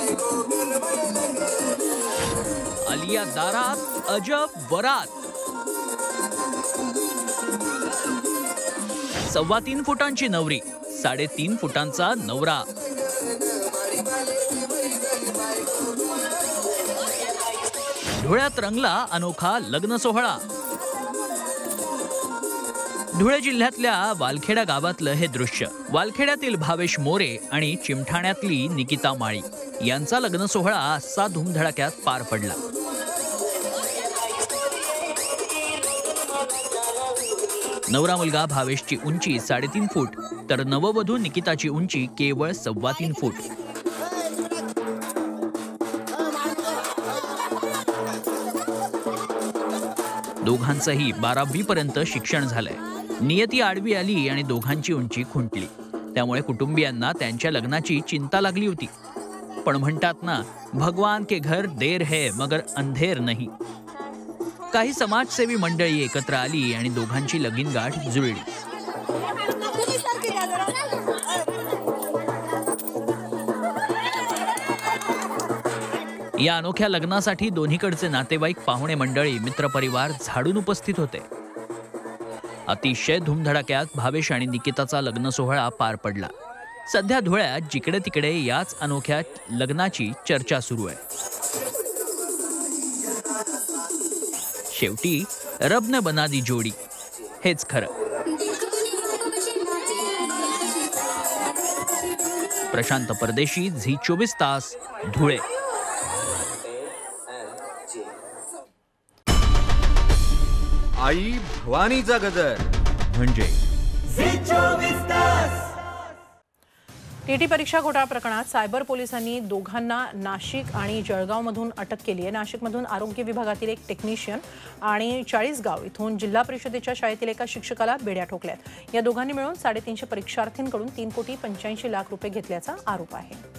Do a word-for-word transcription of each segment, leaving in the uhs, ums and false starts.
आलिया दारात अजब वरात। सव्वा तीन फुटांची नवरी, साडेतीन फुटांचा नवरा। धुळ्यात रंगला अनोखा लग्न सोहळा। धुळे जिल्ह्यातल्या वालखेडा गावातलं हे दृश्य। वालखेड्यातील भावेश मोरे आणि चिमठाण्यातली निकिता माळी यांचा लग्न सोहळा असा धूमधडाक्यात पार पडला। नवरा मुलगा भावेशची उंची साडेतीन फूट तर नववधू निकिताची उंची केवळ सव्वा तीन फूट। दोघांचंही बारावी पर्यंत शिक्षण झालंय। नियती आडवी आली आणि दोघांची उंची खुंटली, त्यामुळे कुटुंबियांना त्यांच्या लग्नाची चिंता लागली होती। पण म्हणतात ना, भगवान के घर देर है मगर अंधेर नहीं। काही समाजसेवी मंडळी एकत्र आली आणि दोघांची लगीनगाठ जुळली। या अनोख्या लग्नासाठी दोन्हीकडचे नातेवाईक, पाहुणे मंडळी, मित्रपरिवार झाडून उपस्थित होते। अतिशय धूमधडाक्यात भावेश आणि निकिताचा लग्न सोहळा पार पडला। सध्या धुळ्यात जिकडे तिकडे याच अनोख्या लग्नाची चर्चा सुरू आहे। शेवटी रबने बना दी जोडी, हेच खरं। प्रशांत परदेशी, झी चोवीस तास, धुळे। आई भवानीचा गजर म्हणजे टीटी परीक्षा घोटाळा प्रकरणात सायबर पोलिसांनी दोघांना नाशिक आणि जळगावमधून अटक केली आहे। नाशिकमधून आरोग्य विभागातील एक टेक्निशियन आणि चाळीसगाव इथून जिल्हा परिषदेच्या शाळेतील एका शिक्षकाला बेड्या ठोकल्यात। या दोघांनी मिळून साडेतीनशे परीक्षार्थींकडून तीन कोटी पंच्याऐंशी लाख रुपये घेतल्याचा आरोप आहे।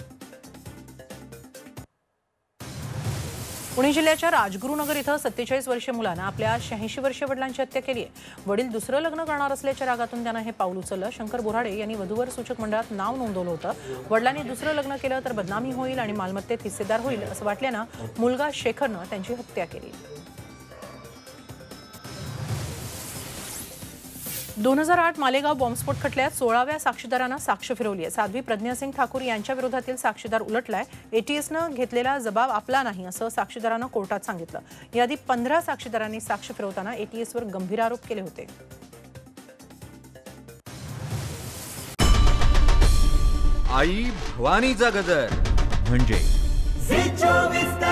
पुणे जिल्ह्याच्या राजगुरुनगर इथं सत्तेचाळीस वर्षीय मुलानं आपल्या शहाऐंशी वर्षीय वडिलांची हत्या केली आहे। वडील दुसरं लग्न करणार असल्याच्या रागातून त्यानं हे पाऊल उचललं। शंकर बोराडे यांनी वधूवर सूचक मंडळात नाव नोंदवलं होतं। वडिलांनी दुसरं लग्न केलं तर बदनामी होईल आणि मालमत्तेत हिस्सेदार होईल असं वाटल्यानं मुलगा शेखरनं त्यांची हत्या केली। दोन हजार आठ मालेगाव बॉम्बस्फोट खटल्यात सोळाव्या साक्षीदारांना साक्ष फिरवली आहे। साध्वी प्रज्ञासिंग ठाकूर यांच्या विरोधातील साक्षीदार उलटलाय। एटीएसनं घेतलेला जबाब आपला नाही असं साक्षीदारानं कोर्टात सांगितलं। याआधी पंधरा साक्षीदारांनी साक्ष फिरवताना एटीएसवर गंभीर आरोप केले होते। आई भवानीचा गजर म्हणजे